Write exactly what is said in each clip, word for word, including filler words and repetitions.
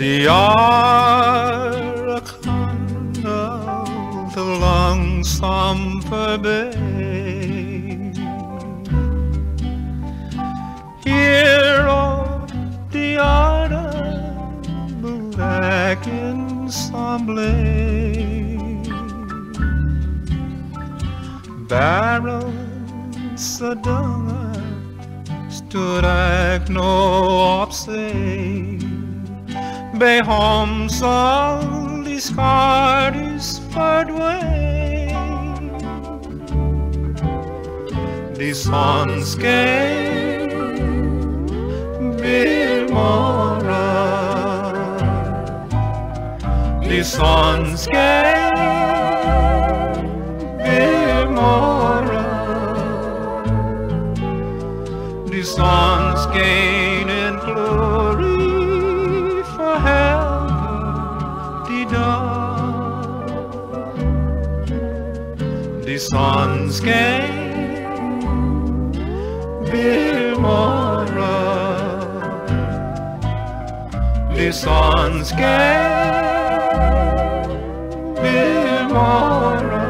the archon of the longsome Bay, hero the autumn back ensemble, Baron Sadunga stood like no opsay, Bay home soul discard his third way. The sun's came, Bimora. The sun's came, Bimora. The sun's gain and glory for Helga the dawn. The sun's gain, Bimora. The sun's gain, Bimora.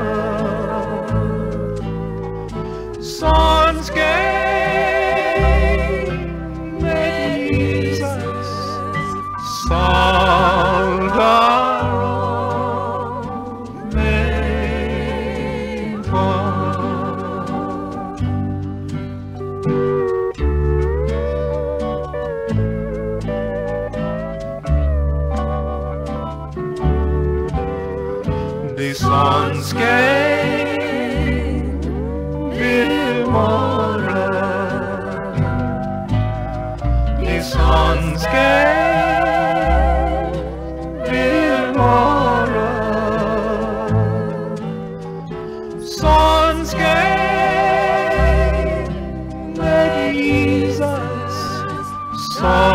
Sun's gain. The sun's gain, Bimora. The sun's gain, Bimora. Sun's gain, Jesus. Sun